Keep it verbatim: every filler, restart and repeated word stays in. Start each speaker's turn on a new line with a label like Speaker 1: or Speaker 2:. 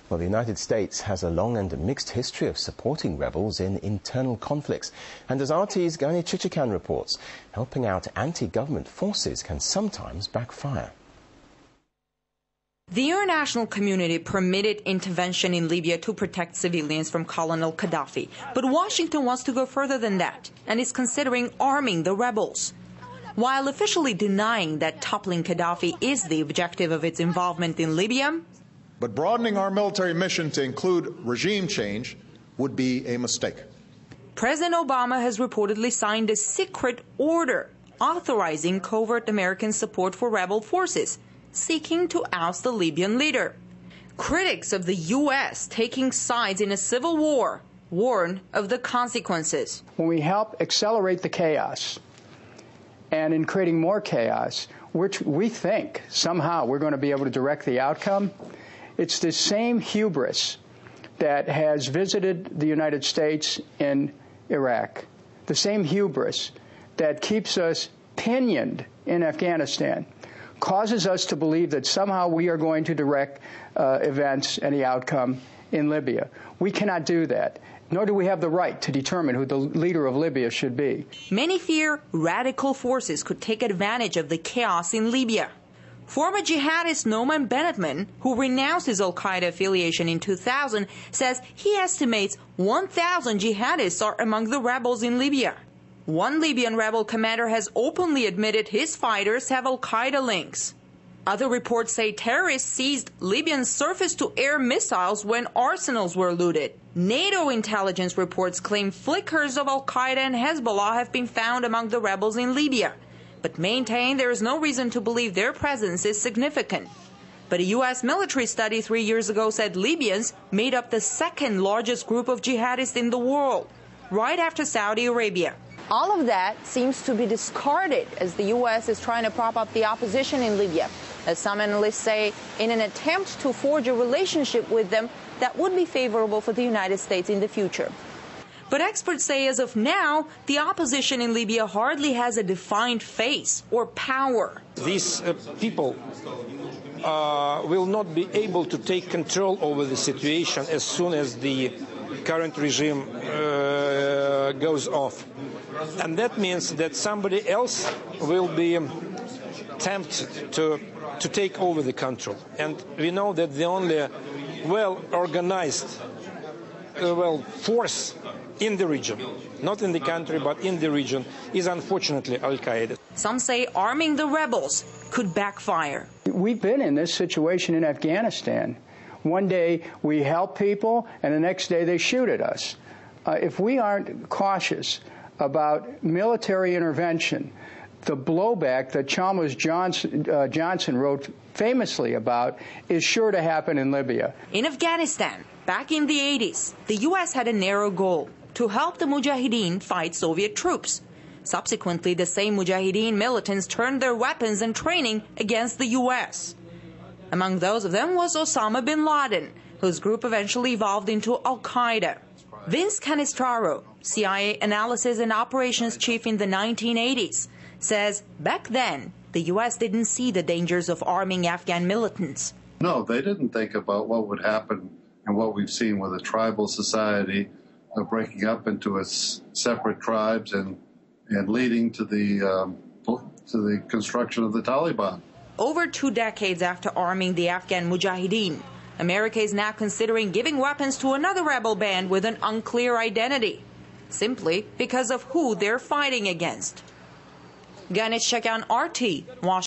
Speaker 1: Well, the United States has a long and mixed history of supporting rebels in internal conflicts. And as R T's Gani Chichikan reports, helping out anti-government forces can sometimes backfire.
Speaker 2: The international community permitted intervention in Libya to protect civilians from Colonel Gaddafi. But Washington wants to go further than that and is considering arming the rebels. While officially denying that toppling Gaddafi is the objective of its involvement in Libya,
Speaker 3: but broadening our military mission to include regime change would be a mistake.
Speaker 2: President Obama has reportedly signed a secret order authorizing covert American support for rebel forces, seeking to oust the Libyan leader. Critics of the U S taking sides in a civil war warn of the consequences.
Speaker 4: When we help accelerate the chaos, and in creating more chaos, which we think somehow we're going to be able to direct the outcome, it's the same hubris that has visited the United States in Iraq, the same hubris that keeps us pinioned in Afghanistan, causes us to believe that somehow we are going to direct uh, events and the outcome in Libya. We cannot do that, nor do we have the right to determine who the leader of Libya should be.
Speaker 2: Many fear radical forces could take advantage of the chaos in Libya. Former jihadist Noman Benetman, who renounced his al-Qaeda affiliation in two thousand, says he estimates one thousand jihadists are among the rebels in Libya. One Libyan rebel commander has openly admitted his fighters have al-Qaeda links. Other reports say terrorists seized Libyan surface-to-air missiles when arsenals were looted. NATO intelligence reports claim flickers of al-Qaeda and Hezbollah have been found among the rebels in Libya, but maintain there is no reason to believe their presence is significant. But a U S military study three years ago said Libyans made up the second largest group of jihadists in the world, right after Saudi Arabia.
Speaker 5: All of that seems to be discarded as the U S is trying to prop up the opposition in Libya, as some analysts say, in an attempt to forge a relationship with them that would be favorable for the United States in the future.
Speaker 2: But experts say as of now, the opposition in Libya hardly has a defined face or power.
Speaker 6: These uh, people uh, will not be able to take control over the situation as soon as the current regime uh, goes off. And that means that somebody else will be tempted to, to take over the control. And we know that the only well-organized uh, well, force in the region, not in the country, but in the region, is unfortunately al-Qaeda.
Speaker 2: Some say arming the rebels could backfire.
Speaker 4: We've been in this situation in Afghanistan. One day we help people, and the next day they shoot at us. Uh, if we aren't cautious about military intervention, the blowback that Chalmers Johnson, uh, Johnson wrote famously about is sure to happen in Libya.
Speaker 2: In Afghanistan, back in the eighties, the U S had a narrow goal: to help the Mujahideen fight Soviet troops. Subsequently, the same Mujahideen militants turned their weapons and training against the U S. Among those of them was Osama bin Laden, whose group eventually evolved into al-Qaeda. Vince Canestraro, C I A analysis and operations chief in the nineteen eighties, says back then the U S didn't see the dangers of arming Afghan militants.
Speaker 7: No, they didn't think about what would happen and what we've seen with a tribal society uh, breaking up into its separate tribes and and leading to the um, to the construction of the Taliban.
Speaker 2: Over two decades after arming the Afghan Mujahideen, America is now considering giving weapons to another rebel band with an unclear identity, simply because of who they're fighting against. Gani Chichikan, R T, Washington.